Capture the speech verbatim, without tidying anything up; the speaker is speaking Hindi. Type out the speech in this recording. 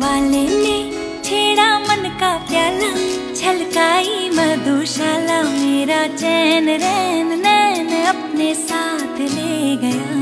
वाले ने छेड़ा मन का प्याला, छलकाई मधुशाला, मेरा चैन रैन नैन अपने साथ ले गया।